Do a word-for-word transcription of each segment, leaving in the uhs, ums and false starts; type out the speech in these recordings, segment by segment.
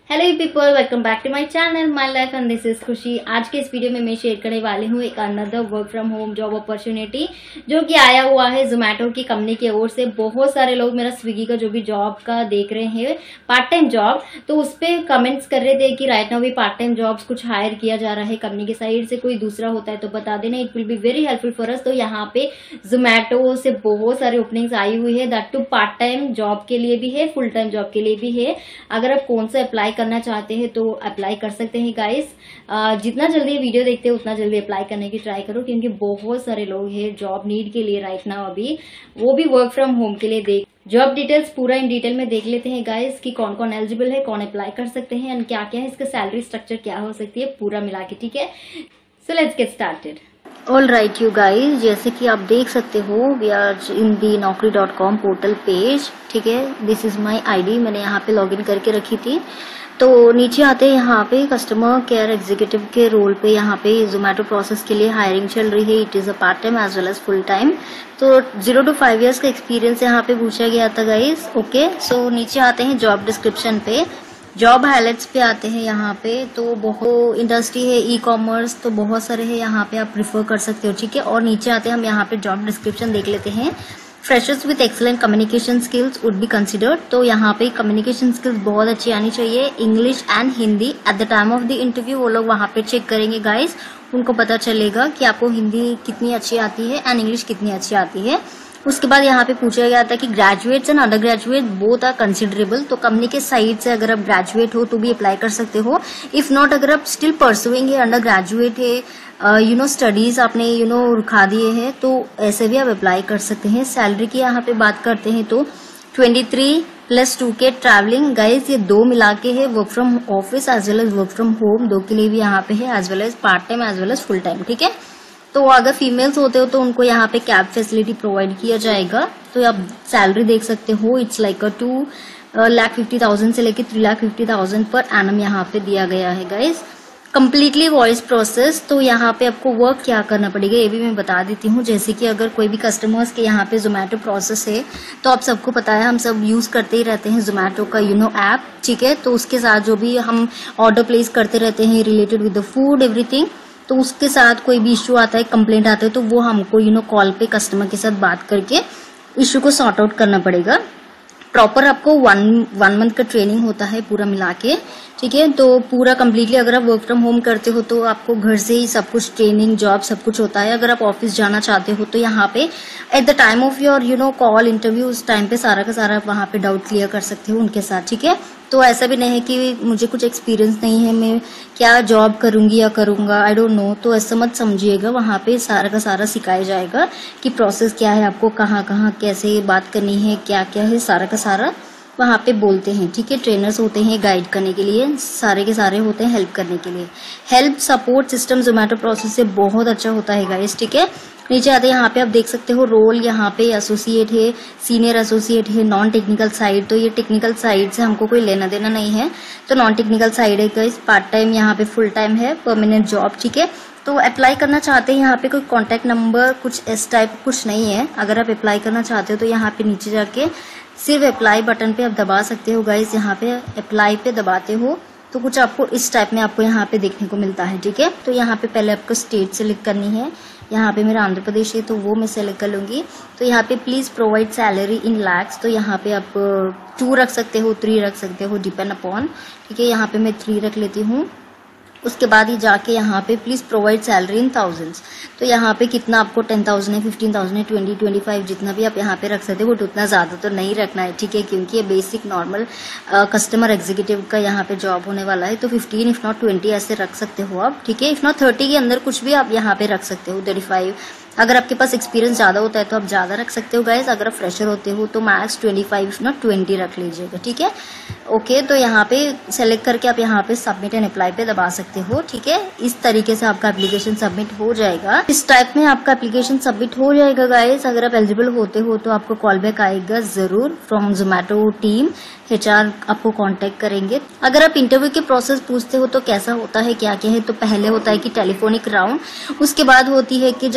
Hello people, welcome back to my channel my life and this is Khushi. आज के इस video में मैं शेयर करने वाली हूँ एक another work from home job opportunity जो कि आया हुआ है जोमेटो की कंपनी की ओर से। बहुत सारे लोग मेरा स्विगी का जो भी जॉब का देख रहे हैं पार्ट टाइम जॉब, तो उस पर कमेंट्स कर रहे थे कि राइट नाउ भी पार्ट टाइम जॉब्स कुछ हायर किया जा रहा है कंपनी की साइड से, कोई दूसरा होता है तो बता देना, it will be very helpful for us. तो यहाँ पे जोमेटो से बहुत सारे ओपनिंग्स आई हुई है, that too part time job के लिए भी है, फुल टाइम जॉब के लिए भी है। अगर आप कौन सा अप्लाई करना चाहते हैं तो अप्लाई कर सकते हैं गाइस। जितना जल्दी वीडियो देखते हैं उतना जल्दी अप्लाई करने की ट्राई करो, क्योंकि बहुत सारे लोग हैं जॉब नीड के लिए राइट नाउ, अभी वो भी वर्क फ्रॉम होम के लिए। देख जॉब डिटेल्स पूरा इन डिटेल में देख लेते हैं गाइस कि कौन कौन एलिजिबल है, कौन अप्लाई कर सकते हैं एंड क्या क्या है, इसका सैलरी स्ट्रक्चर क्या हो सकती है, पूरा मिला के। ठीक है, so let's get started. All right you guys, जैसे कि आप देख सकते हो वी आर इन दी नौकरी डॉट कॉम पोर्टल पेज। ठीक है, this is my I D, मैंने यहाँ पे लॉग इन करके रखी थी। तो नीचे आते हैं, यहाँ पे कस्टमर केयर एग्जीक्यूटिव के रोल पे यहाँ पे जोमेटो प्रोसेस के लिए हायरिंग चल रही है। It is a part time as well as full time. तो जीरो टू फाइव इयर्स का एक्सपीरियंस यहाँ पे पूछा गया था गाइज। ओके, सो नीचे आते हैं जॉब डिस्क्रिप्शन पे, जॉब हाईलाइट्स पे आते हैं यहाँ पे। तो बहुत इंडस्ट्री है, ई कॉमर्स, तो बहुत सारे है यहाँ पे, आप प्रिफर कर सकते हो। ठीक है, और नीचे आते हैं हम यहाँ पे जॉब डिस्क्रिप्शन देख लेते हैं। Freshers with excellent communication skills would be considered. तो यहाँ पे कम्युनिकेशन स्किल्स बहुत अच्छी आनी चाहिए, English and Hindi. At the time of the interview वो लोग वहाँ पे चेक करेंगे गाइस, उनको पता चलेगा कि आपको हिंदी कितनी अच्छी आती है एंड इंग्लिश कितनी अच्छी आती है। उसके बाद यहाँ पे पूछा गया था कि graduates and undergraduate both are considerable. तो कंपनी के साइड से अगर आप ग्रेजुएट हो तो भी अप्लाई कर सकते हो। इफ नॉट, अगर आप स्टिल परसुइंग है, अंडर ग्रेजुएट है, यू नो स्टडीज आपने यू नो रुका दिए हैं, तो ऐसे भी आप अप्लाई कर सकते हैं। सैलरी की यहाँ पे बात करते हैं तो तेईस प्लस टू के ट्रैवलिंग गाइज, ये दो मिला के है, work from office as well as work from home, दो के लिए भी यहाँ पे है, as well as part time as well as full time. ठीक है, तो अगर फीमेल्स होते हो तो उनको यहाँ पे कैब फैसिलिटी प्रोवाइड किया जाएगा। तो आप सैलरी देख सकते हो, it's like a two lakh fifty thousand से लेके three lakh fifty thousand per annum यहाँ पे दिया गया है गाइज। Completely voice process. तो यहाँ पे आपको वर्क क्या करना पड़ेगा ये भी मैं बता देती हूँ। जैसे कि अगर कोई भी कस्टमर्स के यहाँ पे जोमेटो प्रोसेस है, तो आप सबको पता है हम सब यूज करते ही रहते हैं जोमेटो का यू नो ऐप। ठीक है, तो उसके साथ जो भी हम ऑर्डर प्लेस करते रहते हैं related with the food everything, तो उसके साथ कोई भी इश्यू आता है, कंप्लेंट आता है, तो वो हमको यू नो कॉल पे कस्टमर के साथ बात करके इश्यू को सॉर्ट आउट करना पड़ेगा। प्रॉपर आपको वन वन मंथ का ट्रेनिंग होता है पूरा मिला के। ठीक है, तो पूरा कम्प्लीटली अगर आप वर्क फ्रॉम होम करते हो तो आपको घर से ही सब कुछ ट्रेनिंग जॉब सब कुछ होता है। अगर आप ऑफिस जाना चाहते हो तो यहाँ पे at the time of your you know call interview, उस टाइम पे सारा का सारा आप वहाँ पे डाउट क्लियर कर सकते हो उनके साथ। ठीक है, तो ऐसा भी नहीं है कि मुझे कुछ एक्सपीरियंस नहीं है, मैं क्या जॉब करूंगी या करूंगा, आई डोंट नो, तो ऐसा मत समझिएगा। वहाँ पे सारा का सारा सिखाया जाएगा कि प्रोसेस क्या है, आपको कहाँ कहाँ कैसे बात करनी है, क्या क्या है, सारा का सारा वहाँ पे बोलते हैं। ठीक है, ट्रेनर्स होते हैं गाइड करने के लिए, सारे के सारे होते हैं हेल्प करने के लिए। Help support system Zomato process से बहुत अच्छा होता है गाइस। ठीक है, नीचे आते हैं, यहाँ पे आप देख सकते हो रोल, यहाँ पे एसोसिएट है, सीनियर एसोसिएट है, नॉन टेक्निकल साइड। तो ये टेक्निकल साइड से हमको कोई लेना देना नहीं है, तो नॉन टेक्निकल साइड है गाइस। पार्ट टाइम यहाँ पे फुल टाइम है, परमानेंट जॉब। ठीक है, तो अप्लाई करना चाहते हैं, यहाँ पे कोई कॉन्टेक्ट नंबर कुछ इस टाइप कुछ नहीं है। अगर आप अप्लाई करना चाहते हो तो यहाँ पे नीचे जाके सिर्फ अप्लाई बटन पे आप दबा सकते हो गाइस। यहाँ पे अप्लाई पे दबाते हो तो कुछ आपको इस टाइप में आपको यहाँ पे देखने को मिलता है। ठीक है, तो यहाँ पे पहले आपको स्टेट सेलेक्ट करनी है। यहाँ पे मेरा आंध्र प्रदेश है तो वो मैं सेलेक्ट कर लूंगी। तो यहाँ पे please provide salary in lakhs, तो यहाँ पे आप टू रख सकते हो, थ्री रख सकते हो, डिपेंड अपॉन। ठीक है, यहाँ पे मैं थ्री रख लेती हूँ। उसके बाद ही जाके यहाँ पे please provide salary in thousands. तो यहाँ पे कितना आपको टेन थाउजेंड है, फिफ्टीन थाउजेंड है, ट्वेंटी ट्वेंटी फाइव जितना भी आप यहाँ पे रख सकते हो, बट उतना ज्यादा तो नहीं रखना है। ठीक है, क्योंकि ये बेसिक नॉर्मल कस्टमर एग्जीक्यूटिव का यहाँ पे जॉब होने वाला है। तो फिफ्टीन इफ नॉट ट्वेंटी ऐसे रख सकते हो आप। ठीक है, इफ नॉट थर्टी के अंदर कुछ भी आप यहाँ पे रख सकते हो, थर्टी फाइव। अगर आपके पास एक्सपीरियंस ज्यादा होता है तो आप ज्यादा रख सकते हो गाइस। अगर आप फ्रेशर होते हो तो max twenty five if not twenty रख लीजिएगा। ठीक है, ओके, तो यहाँ पे सेलेक्ट करके आप यहाँ पे सबमिट एंड अप्लाई पे दबा सकते हो। ठीक है, इस तरीके से आपका एप्लीकेशन सबमिट हो जाएगा। इस टाइप में आपका एप्लीकेशन सबमिट हो जाएगा गाइस। अगर आप एलिजिबल होते हो तो आपको कॉल बैक आएगा जरूर फ्रॉम जोमेटो टीम, एचआर आपको कांटेक्ट करेंगे। अगर आप इंटरव्यू के प्रोसेस पूछते हो तो कैसा होता है, क्या क्या है, तो पहले होता है कि टेलीफोनिक राउंड, उसके बाद होती है कि just normal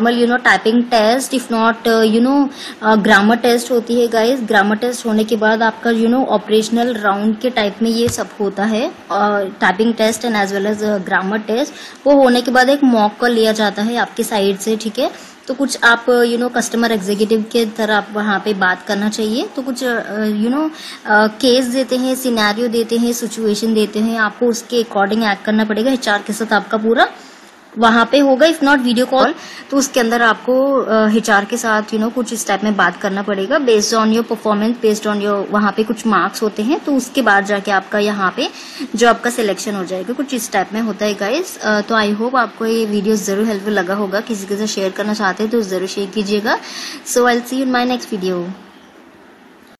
normal you know typing test, if not you know grammar test होती है गाइस। ग्रामर टेस्ट होने के बाद आपका यू नो ऑपरेशनल राउंड के टाइप में ये सब होता है, typing test and as well as grammar test. वो होने के बाद एक मॉक कॉल लिया जाता है आपकी साइड से, ठीक है। तो कुछ आप यू नो कस्टमर एग्जीक्यूटिव के तरह आप वहाँ पे बात करना चाहिए। तो कुछ यू नो केस देते हैं, सिनेरियो देते हैं, सिचुएशन देते हैं, आपको उसके अकॉर्डिंग एक्ट करना पड़ेगा। एचआर के साथ आपका पूरा वहां पे होगा, इफ नॉट वीडियो कॉल तो उसके अंदर आपको एचआर के साथ यू नो कुछ इस टाइप में बात करना पड़ेगा based on your performance, based on your वहां पे कुछ मार्क्स होते हैं। तो उसके बाद जाके आपका यहाँ पे जो आपका सिलेक्शन हो जाएगा, कुछ इस टाइप में होता है गाइस। तो आई होप आपको ये वीडियो जरूर हेल्पफुल लगा होगा। किसी के साथ शेयर करना चाहते हैं तो जरूर शेयर कीजिएगा। So I will see you in my next video.